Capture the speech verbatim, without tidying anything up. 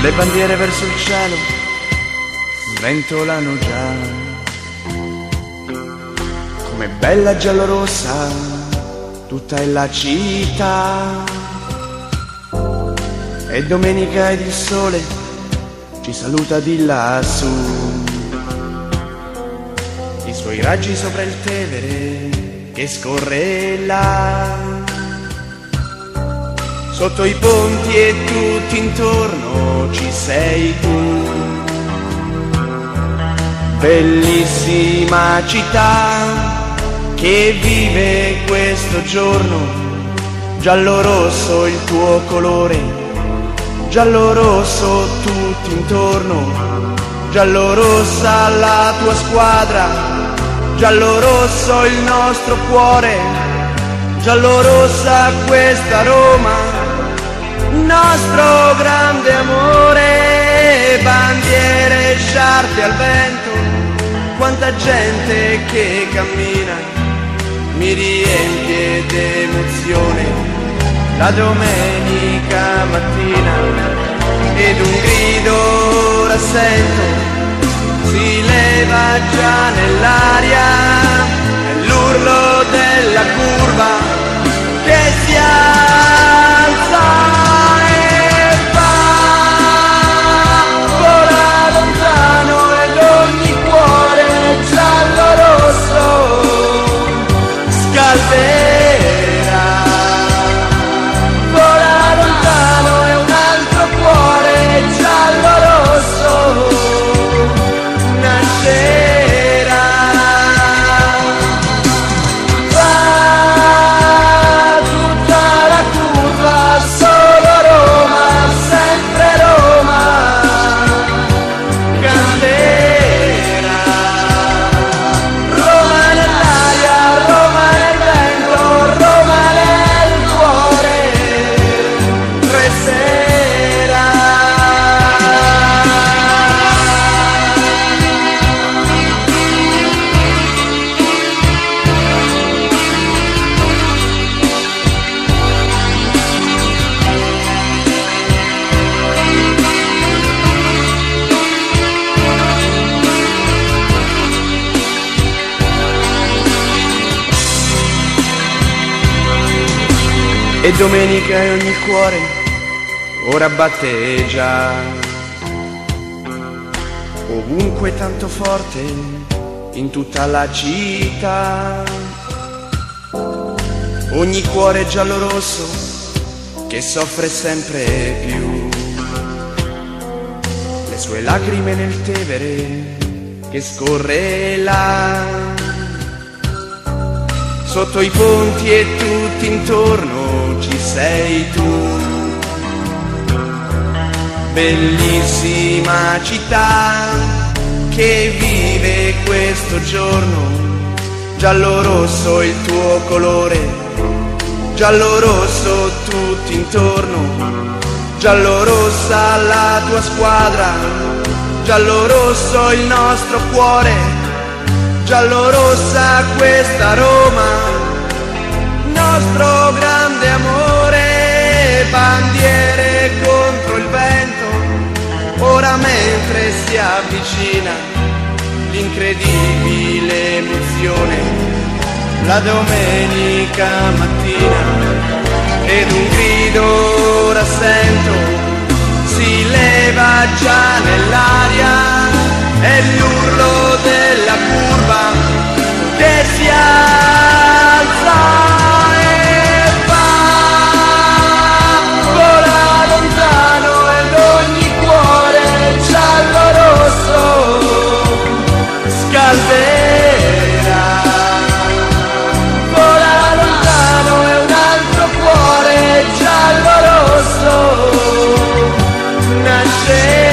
Le bandiere verso il cielo sventolano già, come bella giallorossa tutta è la città. E domenica ed il sole ci saluta di lassù, i suoi raggi sopra il Tevere che scorre là, sotto i ponti e tutti intorno ci sei tu. Bellissima città che vive questo giorno, giallo-rosso il tuo colore, giallo-rosso tutti intorno, giallo-rossa la tua squadra, giallo-rosso il nostro cuore, giallo-rossa questa Roma, nostro grande amore. Bandiere e sciarpe al vento, quanta gente che cammina, mi riempie d'emozione la domenica mattina. Ed un grido ora sento, si leva già nell'aria, è l'urlo della curva che si alza e va, vola lontano ed ogni cuore giallo-rosso scalderà. Vola lontano e un altro cuore giallo-rosso nascerà. Va tutta la curva, solo Roma, sempre Roma canterà. Roma nell'aria, Roma nel vento, Roma nel cuore resterà. E domenica e ogni cuore ora batte già, ovunque tanto forte in tutta la città. Ogni cuore giallo-rosso che soffre sempre più, le sue lacrime nel Tevere che scorre là, sotto i ponti e tutti intorno ci sei tu. Bellissima città che vive questo giorno, giallo-rosso il tuo colore, giallo-rosso tutti intorno, giallo-rossa la tua squadra, giallo-rosso il nostro cuore, giallo-rossa questa Roma, nostro grande amore. Bandiere contro il vento, ora mentre si avvicina l'incredibile emozione, la domenica mattina. Ed un grido ora sento, si leva già nell'aria, è l'urlo della curva che si alza e va, vola lontano ed ogni cuore giallo-rosso scalderà. Vola lontano e un altro cuore giallo-rosso nascerà.